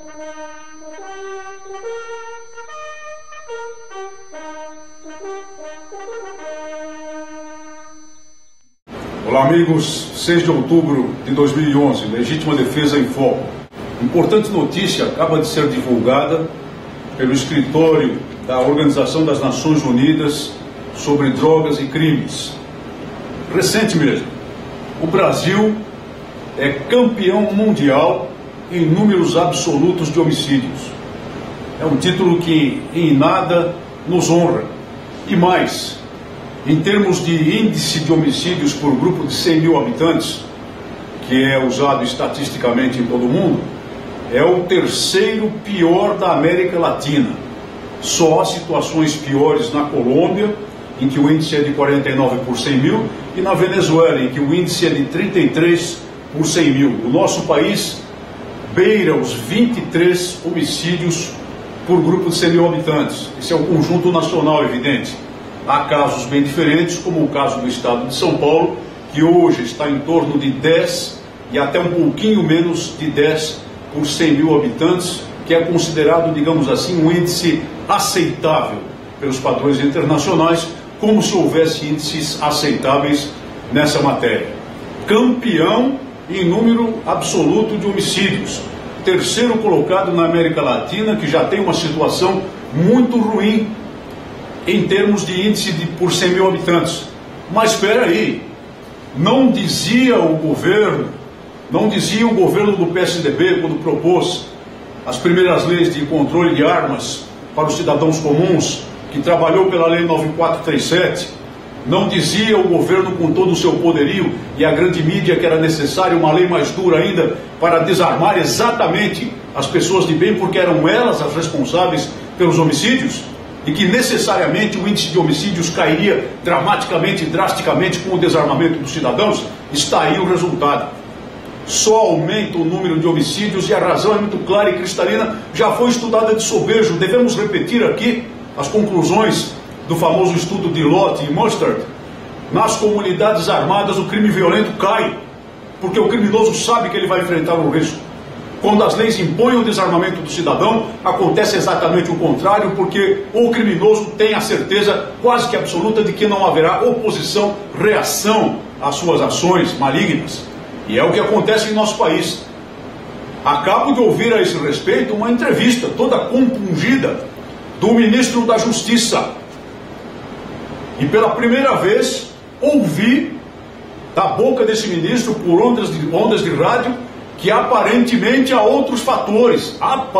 Olá amigos, 6 de outubro de 2011, Legítima Defesa em Foco. Importante notícia acaba de ser divulgada pelo escritório da Organização das Nações Unidas sobre Drogas e Crimes. Recente mesmo, o Brasil é campeão mundial em números absolutos de homicídios. É um título que em nada nos honra. E mais, em termos de índice de homicídios por grupo de 100 mil habitantes, que é usado estatisticamente em todo o mundo, é o terceiro pior da América Latina. Só há situações piores na Colômbia, em que o índice é de 49 por 100 mil, e na Venezuela, em que o índice é de 33 por 100 mil. O nosso país beira os 23 homicídios por grupo de 100 mil habitantes. Esse é o conjunto nacional, evidente. Há casos bem diferentes, como o caso do estado de São Paulo, que hoje está em torno de 10 e até um pouquinho menos de 10 por 100 mil habitantes, que é considerado, digamos assim, um índice aceitável pelos padrões internacionais, como se houvesse índices aceitáveis nessa matéria. Campeão em número absoluto de homicídios. Terceiro colocado na América Latina, que já tem uma situação muito ruim em termos de índice por 100 mil habitantes. Mas espera aí, não dizia o governo do PSDB quando propôs as primeiras leis de controle de armas para os cidadãos comuns, que trabalhou pela Lei 9437, não dizia o governo com todo o seu poderio e a grande mídia que era necessária uma lei mais dura ainda para desarmar exatamente as pessoas de bem, porque eram elas as responsáveis pelos homicídios? E que necessariamente o índice de homicídios cairia dramaticamente, drasticamente com o desarmamento dos cidadãos? Está aí o resultado. Só aumenta o número de homicídios e a razão é muito clara e cristalina, já foi estudada de sobejo. Devemos repetir aqui as conclusões do famoso estudo de Lott e Mustard. Nas comunidades armadas o crime violento cai, porque o criminoso sabe que ele vai enfrentar um risco. Quando as leis impõem o desarmamento do cidadão, acontece exatamente o contrário, porque o criminoso tem a certeza quase que absoluta de que não haverá oposição, reação às suas ações malignas. E é o que acontece em nosso país. Acabo de ouvir a esse respeito uma entrevista toda compungida do ministro da Justiça. E pela primeira vez ouvi da boca desse ministro, por ondas de rádio, que aparentemente há outros fatores,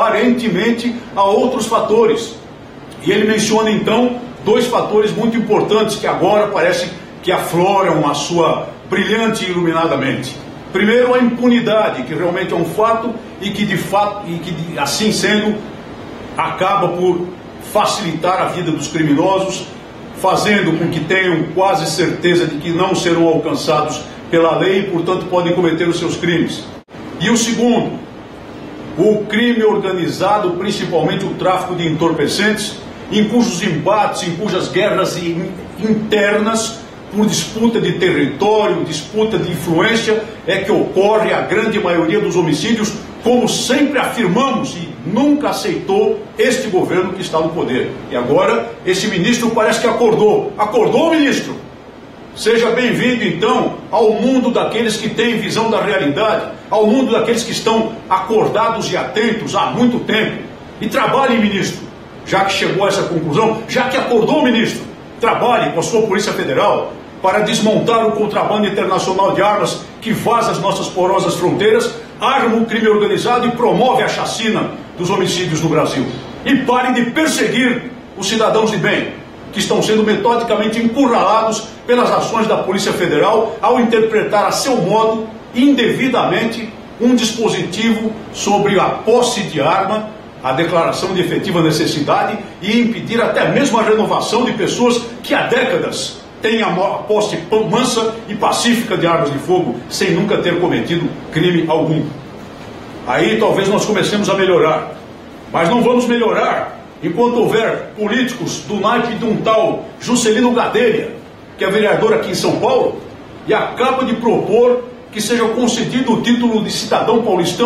E ele menciona então dois fatores muito importantes que agora parece que afloram a sua brilhante e iluminadamente. Primeiro, a impunidade, que realmente é um fato e que assim sendo acaba por facilitar a vida dos criminosos, fazendo com que tenham quase certeza de que não serão alcançados pela lei e, portanto, podem cometer os seus crimes. E o segundo, o crime organizado, principalmente o tráfico de entorpecentes, em cujos embates, em cujas guerras internas, por disputa de território, disputa de influência, é que ocorre a grande maioria dos homicídios, como sempre afirmamos e nunca aceitou este governo que está no poder. E agora, esse ministro parece que acordou. Acordou, ministro? Seja bem-vindo, então, ao mundo daqueles que têm visão da realidade, ao mundo daqueles que estão acordados e atentos há muito tempo. E trabalhe, ministro, já que chegou a essa conclusão, já que acordou, ministro, trabalhe com a sua Polícia Federal para desmontar o contrabando internacional de armas que vaza as nossas porosas fronteiras, arma o crime organizado e promove a chacina dos homicídios no Brasil. E pare de perseguir os cidadãos de bem, que estão sendo metodicamente encurralados pelas ações da Polícia Federal ao interpretar a seu modo, indevidamente, um dispositivo sobre a posse de arma, a declaração de efetiva necessidade e impedir até mesmo a renovação de pessoas que há décadas têm a posse mansa e pacífica de armas de fogo, sem nunca ter cometido crime algum. Aí talvez nós comecemos a melhorar, mas não vamos melhorar enquanto houver políticos do naipe de um tal Juscelino Gadelha, que é vereador aqui em São Paulo, e acaba de propor que seja concedido o título de cidadão paulistano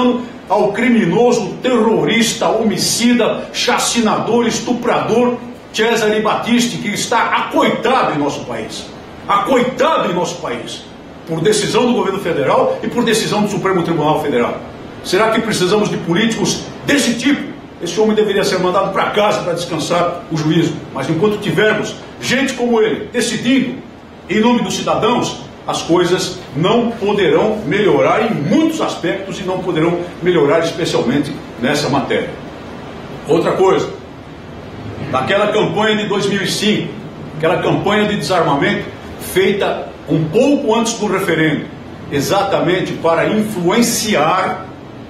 ao criminoso, terrorista, homicida, chacinador, estuprador Cesare Battisti, que está acoitado em nosso país. Acoitado em nosso país. Por decisão do governo federal e por decisão do Supremo Tribunal Federal. Será que precisamos de políticos desse tipo? Esse homem deveria ser mandado para casa para descansar o juízo. Mas enquanto tivermos gente como ele decidindo em nome dos cidadãos, as coisas não poderão melhorar em muitos aspectos e não poderão melhorar especialmente nessa matéria. Outra coisa, naquela campanha de 2005, aquela campanha de desarmamento feita um pouco antes do referendo, exatamente para influenciar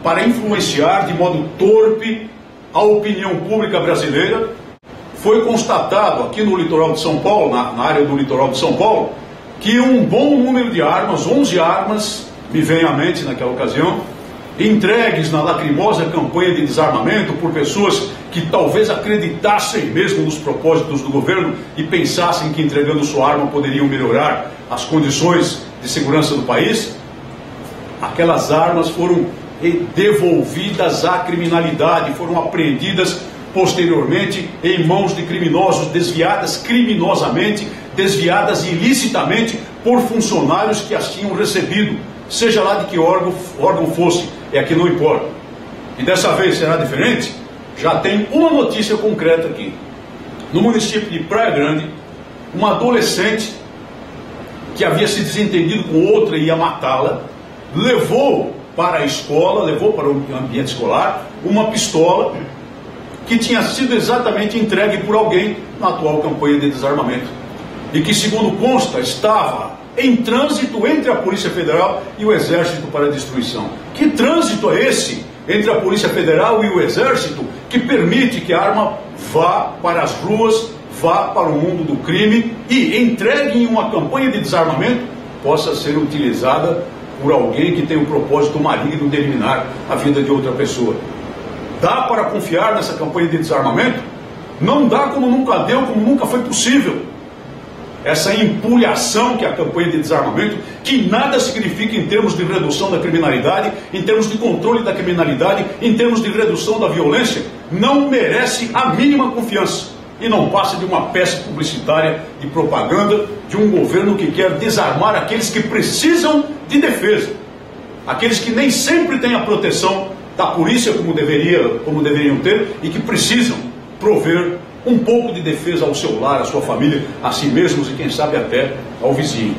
de modo torpe a opinião pública brasileira, foi constatado aqui no litoral de São Paulo, na área do litoral de São Paulo, que um bom número de armas, 11 armas, me vem à mente naquela ocasião, entregues na lacrimosa campanha de desarmamento por pessoas que talvez acreditassem mesmo nos propósitos do governo e pensassem que entregando sua arma poderiam melhorar as condições de segurança do país. Aquelas armas foram devolvidas à criminalidade, foram apreendidas posteriormente em mãos de criminosos, desviadas criminosamente, desviadas ilicitamente por funcionários que as tinham recebido, seja lá de que órgão fosse, é que não importa. E dessa vez será diferente? Já tem uma notícia concreta aqui. No município de Praia Grande, uma adolescente que havia se desentendido com outra e ia matá-la, levou para a escola, levou para o ambiente escolar, uma pistola que tinha sido exatamente entregue por alguém na atual campanha de desarmamento. E que, segundo consta, estava em trânsito entre a Polícia Federal e o Exército para destruição. Que trânsito é esse entre a Polícia Federal e o Exército que permite que a arma vá para as ruas, vá para o mundo do crime e, entregue em uma campanha de desarmamento, possa ser utilizada por alguém que tem o propósito maligno de eliminar a vida de outra pessoa? Dá para confiar nessa campanha de desarmamento? Não dá, como nunca deu, como nunca foi possível. Essa empulhação que é a campanha de desarmamento, que nada significa em termos de redução da criminalidade, em termos de controle da criminalidade, em termos de redução da violência, não merece a mínima confiança. E não passa de uma peça publicitária de propaganda de um governo que quer desarmar aqueles que precisam de defesa. Aqueles que nem sempre têm a proteção da polícia como deveriam ter e que precisam prover um pouco de defesa ao seu lar, à sua família, a si mesmos e quem sabe até ao vizinho.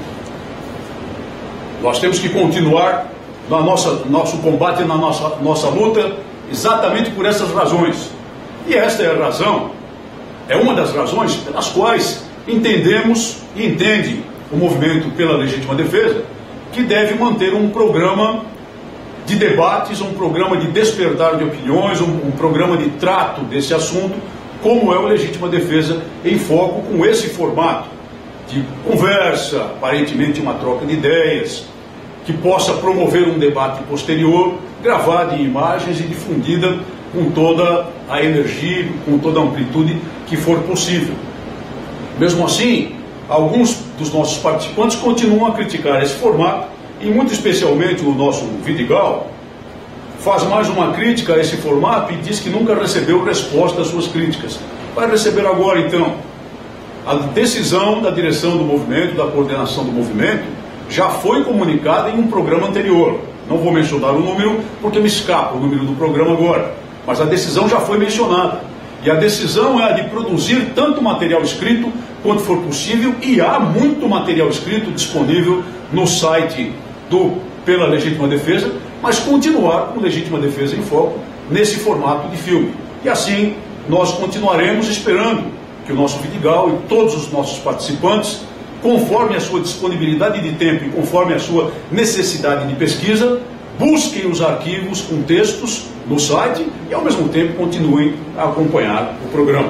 Nós temos que continuar no nosso combate, na nossa luta, exatamente por essas razões. E esta é a razão, é uma das razões pelas quais entendemos e entende o movimento pela legítima defesa que deve manter um programa de debates, um programa de despertar de opiniões, um programa de trato desse assunto, como é o Legítima Defesa em Foco, com esse formato de conversa, aparentemente uma troca de ideias, que possa promover um debate posterior, gravado em imagens e difundida com toda a energia, com toda a amplitude que for possível. Mesmo assim, alguns dos nossos participantes continuam a criticar esse formato, e muito especialmente o nosso Vidigal faz mais uma crítica a esse formato e diz que nunca recebeu resposta às suas críticas. Vai receber agora, então. A decisão da direção do movimento, da coordenação do movimento, já foi comunicada em um programa anterior. Não vou mencionar o número, porque me escapa o número do programa agora. Mas a decisão já foi mencionada. E a decisão é a de produzir tanto material escrito quanto for possível, e há muito material escrito disponível no site Pela Legítima Defesa, mas continuar com Legítima Defesa em Foco nesse formato de filme. E assim nós continuaremos esperando que o nosso Vidigal e todos os nossos participantes, conforme a sua disponibilidade de tempo e conforme a sua necessidade de pesquisa, busquem os arquivos com textos no site e ao mesmo tempo continuem a acompanhar o programa.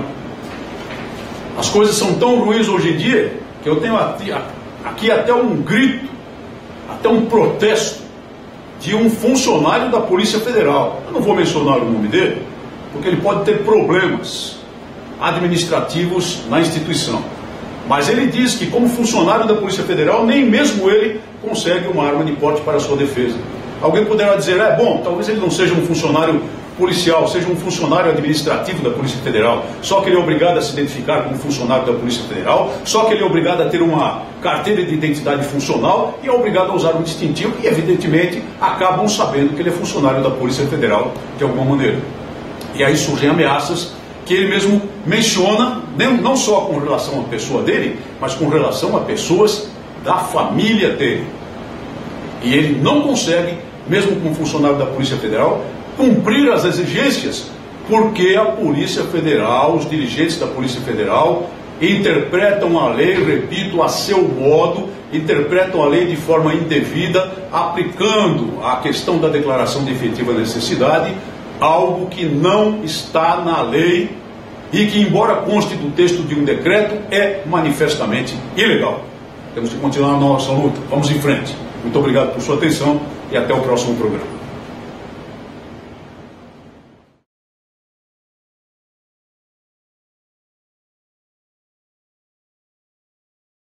As coisas são tão ruins hoje em dia que eu tenho aqui até um grito, até um protesto de um funcionário da Polícia Federal. Eu não vou mencionar o nome dele, porque ele pode ter problemas administrativos na instituição. Mas ele diz que, como funcionário da Polícia Federal, nem mesmo ele consegue uma arma de porte para a sua defesa. Alguém poderá dizer, bom, talvez ele não seja um funcionário policial, seja um funcionário administrativo da Polícia Federal, só que ele é obrigado a se identificar como funcionário da Polícia Federal, só que ele é obrigado a ter uma carteira de identidade funcional e é obrigado a usar um distintivo e, evidentemente, acabam sabendo que ele é funcionário da Polícia Federal de alguma maneira. E aí surgem ameaças que ele mesmo menciona, não só com relação à pessoa dele, mas com relação a pessoas da família dele. E ele não consegue, mesmo como funcionário da Polícia Federal, cumprir as exigências, porque a Polícia Federal, os dirigentes da Polícia Federal, interpretam a lei, repito, a seu modo, interpretam a lei de forma indevida, aplicando a questão da declaração de efetiva necessidade, algo que não está na lei e que, embora conste do texto de um decreto, é manifestamente ilegal. Temos que continuar a nossa luta. Vamos em frente. Muito obrigado por sua atenção e até o próximo programa.